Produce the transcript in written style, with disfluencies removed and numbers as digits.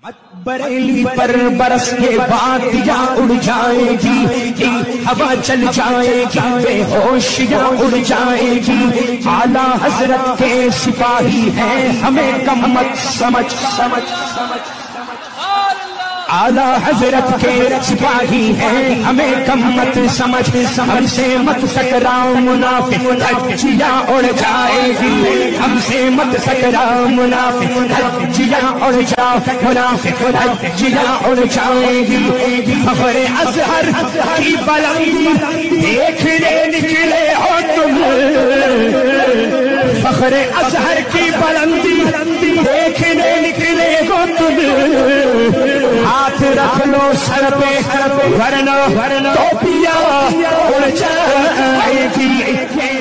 बरेली पर बरस के बाद या उड़ जाएगी, हवा चल जाएगी, बेहोशियां उड़ जाएगी। आला हजरत के सिपाही हैं, हमें कम मत समझ समझ समझ। आला हजरत के सिपाही हैं, हमें कम मत समझ। हमसे मत टकराओ मुनाफिक, धज्जियां उड़ जाएगी। हमसे मत टकराओ मुनाफिक, धज्जियां उड़ जाओ। मुनाफिक धज्जियां उड़ जाएगी। फखरे अजहर की बुलंदी देखने निकले हो तुम। फखरे अजहर की बुलंदी देखने निकले हो तुम। हाथ रख लो सर पे, वरना टोपियां उड़ जाएगी।